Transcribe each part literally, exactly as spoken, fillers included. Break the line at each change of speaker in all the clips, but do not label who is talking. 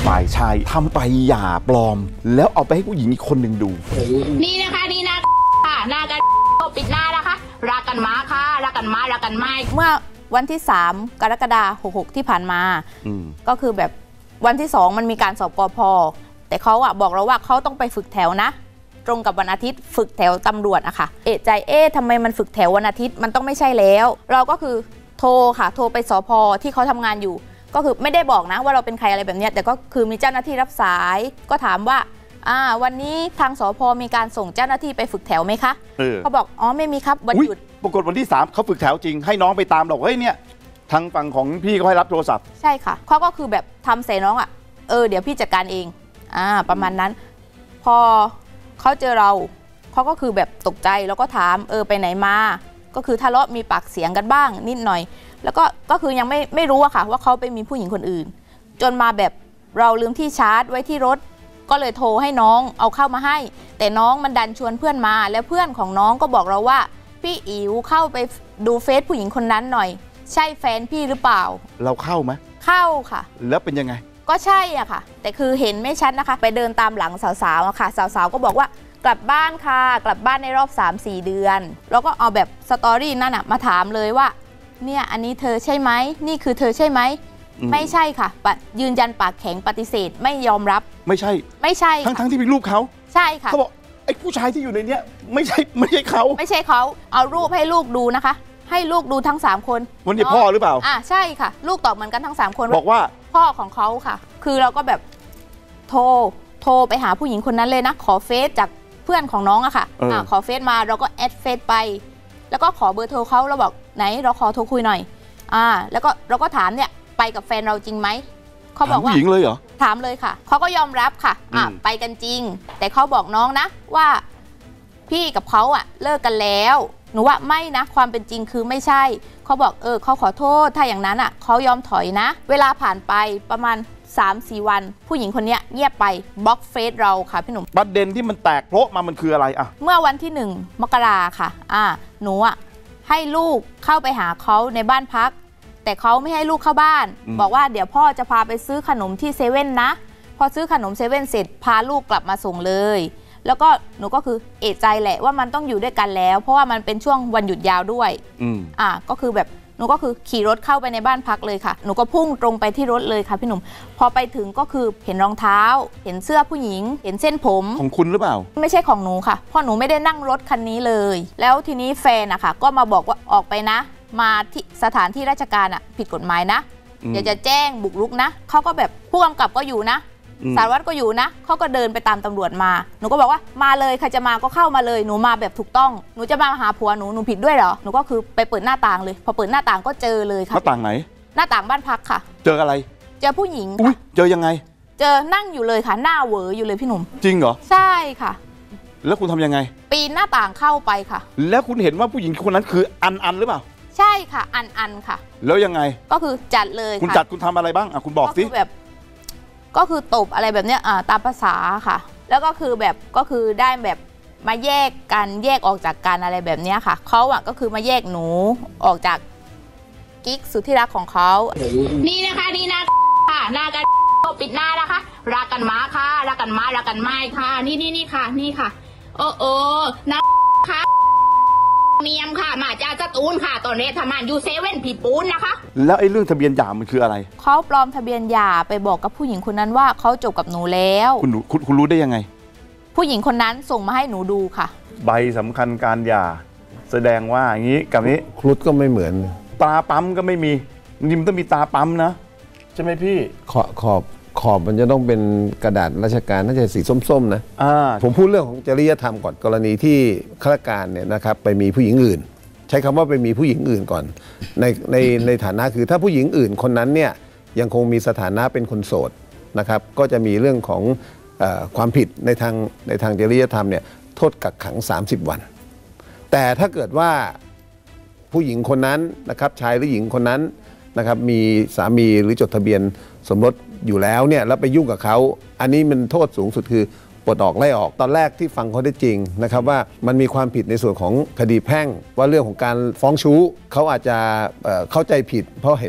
ฝ่ายชายทำใบหย่าปลอมแล้วเอาไปให้ผู้หญิงอีกคนหนึ่งดู
นี่นะคะนี่นะค่ะหน้ากันปิดหน้านะคะรักกันมาค่ะรักกันมารักกันไม่
เมื่อวันที่สามกรกฎาคมหกหกที่ผ่านมาก็คือแบบวันที่สองมันมีการสอบกพ.แต่เขาอะบอกเราว่าเขาต้องไปฝึกแถวนะตรงกับวันอาทิตย์ฝึกแถวตำรวจอะค่ะเอะใจเอ๊ะทำไมมันฝึกแถววันอาทิตย์มันต้องไม่ใช่แล้วเราก็คือโทรค่ะโทรไปสพ.ที่เขาทำงานอยู่ก็คือไม่ได้บอกนะว่าเราเป็นใครอะไรแบบนี้แต่ก็คือมีเจ้าหน้าที่รับสายก็ถามว่าอ่าวันนี้ทางสพ.มีการส่งเจ้าหน้าที่ไปฝึกแถวไหมคะเขาบอกอ๋อไม่มีครับวันหยุด
ปรากฏวันที่สามเขาฝึกแถวจริงให้น้องไปตามบอกเฮ้ยเนี่ยทางฝั่งของพี่ก็ให้รับโทรศัพท์
ใช่ค่ะเขาก็คือแบบทำใส่น้องอ่ะเออเดี๋ยวพี่จัดการเองอ่าประมาณนั้นพอเขาเจอเราเขาก็คือแบบตกใจแล้วก็ถามเออไปไหนมาก็คือทะเลาะมีปากเสียงกันบ้างนิดหน่อยแล้วก็ก็คือยังไม่ไม่รู้อะค่ะว่าเขาไปมีผู้หญิงคนอื่นจนมาแบบเราลืมที่ชาร์จไว้ที่รถก็เลยโทรให้น้องเอาเข้ามาให้แต่น้องมันดันชวนเพื่อนมาแล้วเพื่อนของน้องก็บอกเราว่าพี่อิ๋วเข้าไปดูเฟซผู้หญิงคนนั้นหน่อยใช่แฟนพี่หรือเปล่า
เราเข้าไหม
เข้าค่ะ
แล้วเป็นยังไง
ก็ใช่อ่ะค่ะแต่คือเห็นไม่ชัดนะคะไปเดินตามหลังสาวๆอะค่ะสาวๆก็บอกว่ากลับบ้านค่ะกลับบ้านในรอบ สามสี่ เดือนแล้วก็เอาแบบสตอรี่นั่นอะมาถามเลยว่าเนี่ยอันนี้เธอใช่ไหมนี่คือเธอใช่ไหมไม่ใช่ค่ะยืนยันปากแข็งปฏิเสธไม่ยอมรับ
ไม่ใช่
ไม่ใช่
ทั้งทั้งที่เป็นรูปเขา
ใช่ค่ะ
เขาบอกไอ้ผู้ชายที่อยู่ในเนี้ยไม่ใช่ไม่ใช่เขา
ไม่ใช่เขาเอารูปให้ลูกดูนะคะให้ลูกดูทั้งสามคน
วันนี้พ่อหรือเปล่า
อ่าใช่ค่ะลูกตอบเหมือนกันทั้งสามคน
บอกว่า
พ่อของเขาค่ะคือเราก็แบบโทรโทรไปหาผู้หญิงคนนั้นเลยนะขอเฟซจากเพื่อนของน้องอะค่ะอ่าขอเฟซมาเราก็แอดเฟซไปแล้วก็ขอเบอร์โทรเขาเราบอกไหนเราขอโทรคุยหน่อยอ่าแล้วก็เราก็ถามเนี่ยไปกับแฟนเราจริงไหมเขาบอกว่า
ผู้หญิงเลยเหรอ
ถามเลยค่ะเขาก็ยอมรับค่ะอ่าไปกันจริงแต่เขาบอกน้องนะว่าพี่กับเขาอะเลิกกันแล้วหนูว่าไม่นะความเป็นจริงคือไม่ใช่เขาบอกเออเขาขอโทษถ้าอย่างนั้นอ่ะเขายอมถอยนะเวลาผ่านไปประมาณ สามสี่ วันผู้หญิงคนนี้เงียบไปบล็อกเฟซเราค่ะพี่หนุ่ม
ประเด็นที่มันแตกโผล่มามันคืออะไรอะ
เมื่อวันที่หนึ่งมกราค่ะอ่าหนูอ่ะให้ลูกเข้าไปหาเขาในบ้านพักแต่เขาไม่ให้ลูกเข้าบ้านบอกว่าเดี๋ยวพ่อจะพาไปซื้อขนมที่เซเว่นนะพอซื้อขนมเซเว่นเสร็จพาลูกกลับมาส่งเลยแล้วก็หนูก็คือเอะใจแหละว่ามันต้องอยู่ด้วยกันแล้วเพราะว่ามันเป็นช่วงวันหยุดยาวด้วยอืมอ่าก็คือแบบหนูก็คือขี่รถเข้าไปในบ้านพักเลยค่ะหนูก็พุ่งตรงไปที่รถเลยค่ะพี่หนุ่มพอไปถึงก็คือเห็นรองเท้าเห็นเสื้อผู้หญิงเห็นเส้นผม
ของคุณหรือเปล่า
ไม่ใช่ของหนูค่ะเพราะหนูไม่ได้นั่งรถคันนี้เลยแล้วทีนี้แฟนอะค่ะก็มาบอกว่าออกไปนะมาที่สถานที่ราชการอะผิดกฎหมายนะเดี๋ยวจะแจ้งบุกรุกนะเขาก็แบบผู้กำกับก็อยู่นะสารวัตรก็อยู่นะเขาก็เดินไปตามตำรวจมาหนูก็บอกว่ามาเลยใครจะมาก็เข้ามาเลยหนูมาแบบถูกต้องหนูจะมาหาผัวหนูหนูผิดด้วยเหรอหนูก็คือไปเปิดหน้าต่างเลยพอเปิดหน้าต่างก็เจอเลยค่ะ
หน้าต่างไหน
หน้าต่างบ้านพักค่ะ
เจออะไร
เจอผู้หญิง
อุ้ยเจอยังไง
เจอนั่งอยู่เลยค่ะหน้าเหวออยู่เลยพี่หนุ่ม
จริงเหรอ
ใช่ค่ะ
แล้วคุณทำยังไง
ปีนหน้าต่างเข้าไปค่ะ
แล้วคุณเห็นว่าผู้หญิงคนนั้นคืออันอันหรือเปล่า
ใช่ค่ะอันอันค่ะ
แล้วยังไง
ก็คือจัดเลย
คุณจัดคุณทำอะไรบ้างอ่ะคุณบอกสิ
แบบก็คือตบอะไรแบบเนี้ยอ่าตามภาษาค่ะแล้วก็คือแบบก็คือได้แบบมาแยกกันแยกออกจากกันอะไรแบบเนี้ยค่ะเขาอ่ะก็คือมาแยกหนูออกจากกิ๊กสุดที่รักของเขา
นี่นะคะนี่นะค่ะหน้ากันปิดหน้านะคะรักกันมาค่ะรักกันมารักกันไม่ค่ะนี่นี่นี่ค่ะนี่ค่ะโอ้โอ้นะค่ะเมียมค่ะมาจากสตูลค่ะตอนนี้ทำงานอยู่เซเว่นผีปูนนะคะ
แล้วไอ้เรื่องทะเบียนหย่ามันคืออะไร
เขาปลอมทะเบียนหย่าไปบอกกับผู้หญิงคนนั้นว่าเขาจบกับหนูแล้ว
คุณคุณคุณรู้ได้ยังไง
ผู้หญิงคนนั้นส่งมาให้หนูดูค่ะ
ใบสำคัญการหย่าแสดงว่าอย่างนี้กับนี้
ครุฑก็ไม่เหมือน
ตาปั๊มก็ไม่มีมันต้องมีตาปั๊มนะใช่ไหมพี่
ขอบขอบขอบมันจะต้องเป็นกระดาษราชการน่าจะสีส้มๆนะผมพูดเรื่องของจริยธรรมก่อนกรณีที่ข้าราชการเนี่ยนะครับไปมีผู้หญิงอื่นใช้คำว่าไปมีผู้หญิงอื่นก่อนในในในฐานะคือถ้าผู้หญิงอื่นคนนั้นเนี่ยยังคงมีสถานะเป็นคนโสดนะครับก็จะมีเรื่องของเอ่อความผิดในทางในทางจริยธรรมเนี่ยโทษกักขังสามสิบวันแต่ถ้าเกิดว่าผู้หญิงคนนั้นนะครับชายหรือหญิงคนนั้นนะครับมีสามีหรือจดทะเบียนสมรสอยู่แล้วเนี่ยแล้วไปยุ่งกับเขาอันนี้มันโทษสูงสุดคือปลดออกไล่ออกตอนแรกที่ฟังเขาได้จริงนะครับว่ามันมีความผิดในส่วนของคดีแพ่งว่าเรื่องของการฟ้องชู้เขาอาจจะเข้าใจผิดเพราะเห็น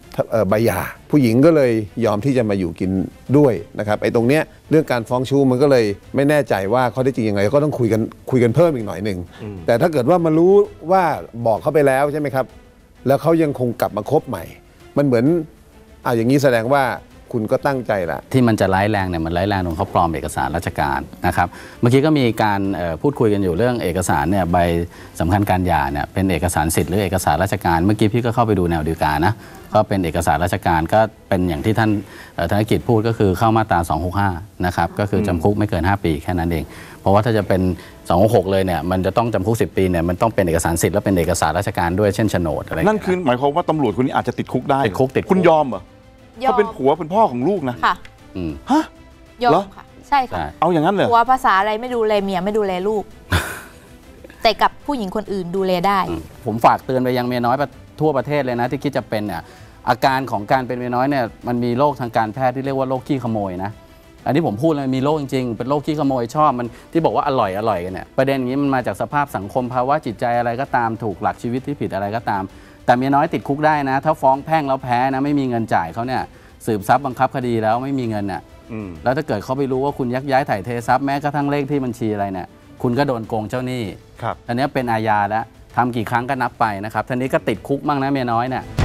ใบหย่าผู้หญิงก็เลยยอมที่จะมาอยู่กินด้วยนะครับไอ้ตรงเนี้ยเรื่องการฟ้องชู้มันก็เลยไม่แน่ใจว่าข้อเท็จจริงยังไงก็ต้องคุยกันคุยกันเพิ่มอีกหน่อยหนึ่งแต่ถ้าเกิดว่ามารู้ว่าบอกเขาไปแล้วใช่ไหมครับแล้วเขายังคงกลับมาคบใหม่มันเหมือนอ่าอย่างนี้แสดงว่าคุณก็ตั้งใจละ
ที่มันจะร้ายแรงเนี่ยมันร้ายแรงตรงเขาปลอมเอกสารราชการนะครับเมื่อกี้ก็มีการพูดคุยกันอยู่เรื่องเอกสารเนี่ยใบสำคัญการหย่าเนี่ยเป็นเอกสารสิทธิ์หรือเอกสารราชการเมื่อกี้พี่ก็เข้าไปดูแนวดีกานะก็เป็นเอกสารราชการก็เป็นอย่างที่ท่านธนกิจพูดก็คือเข้ามาตราสองหกห้านะครับก็คือจำคุกไม่เกินห้าปีแค่นั้นเองเพราะว่าถ้าจะเป็นสองหกหกเลยเนี่ยมันจะต้องจำคุกสิบปีเนี่ยมันต้องเป็นเอกสารสิทธิ์และเป็นเอกสารราชการด้วยเช่นโฉนดอะไร
นั่นคือหมายความว่าตำรวจคนนี้อาจจะติดคุกได้
ติดคุกติด
คุณยอมเหรอเขาเป็นผัวเป็นพ่อของลูกนะ
ค่ะ
ฮะ
ยอมค่ะใช่ค่ะ
เอาอย่างนั้นเลย
ผัวภาษาอะไรไม่ดูแลเมียไม่ดูแลลูกแต่กับผู้หญิงคนอื่นดูแลได้
ผมฝากเตือนไปยังเมียน้อยทั่วประเทศเลยนะที่คิดจะเป็นเนี่ยอาการของการเป็นเมียน้อยเนี่ยมันมีโรคทางการแพทย์ที่เรียกว่าโรคขี้ขโมยนะอันนี้ผมพูดเลยมีโรคจริงๆเป็นโรคขี้ขโมยชอบมันที่บอกว่าอร่อยอร่อยกันเนี่ยประเด็นอย่างนี้มันมาจากสภาพสังคมภาวะจิตใจอะไรก็ตามถูกหลักชีวิตที่ผิดอะไรก็ตามแต่เมียน้อยติดคุกได้นะถ้าฟ้องแพ่งแล้วแพ้นะไม่มีเงินจ่ายเขาเนี่ยสืบทรัพย์บังคับคดีแล้วไม่มีเงินน่ะแล้วถ้าเกิดเขาไปรู้ว่าคุณยักย้ายถ่ายเททรัพย์แม้กระทั่งเลขที่บัญชีอะไรเนี่ยคุณก็โดนโกงเจ้าหนี้อันนี้เป็นอาญาแล้วทำกี่ครั้งก็นับไปนะครับทีนี้ก็ติดคุกมั่งนะเมียน้อยเนี่ย